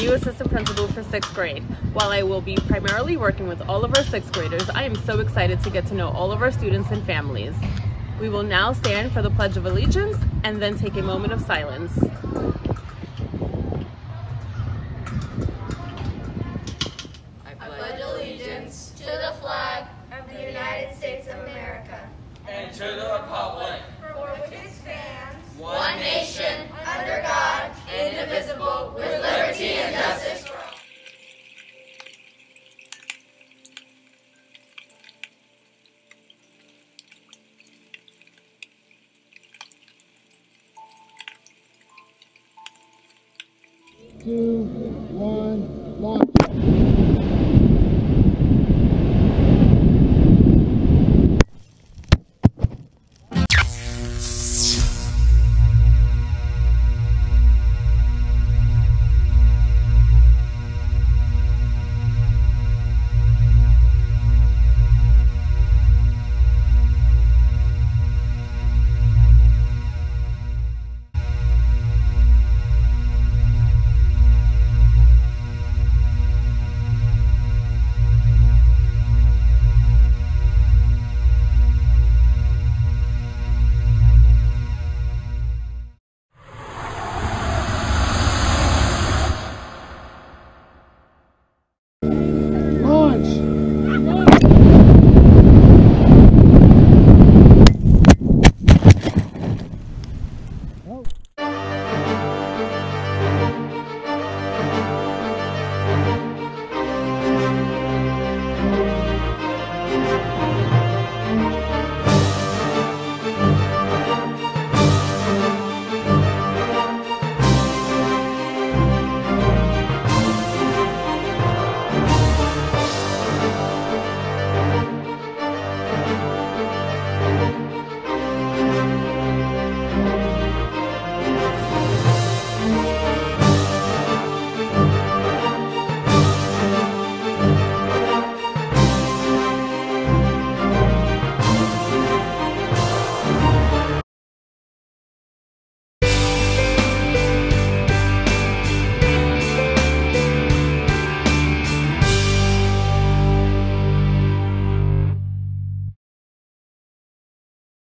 new assistant principal for 6th grade. While I will be primarily working with all of our 6th graders, I am so excited to get to know all of our students and families. We will now stand for the Pledge of Allegiance and then take a moment of silence. I pledge allegiance to the flag of the United States of America and to the republic for which it stands, one nation, under God, indivisible, with liberty and justice for all. Two, one, launch.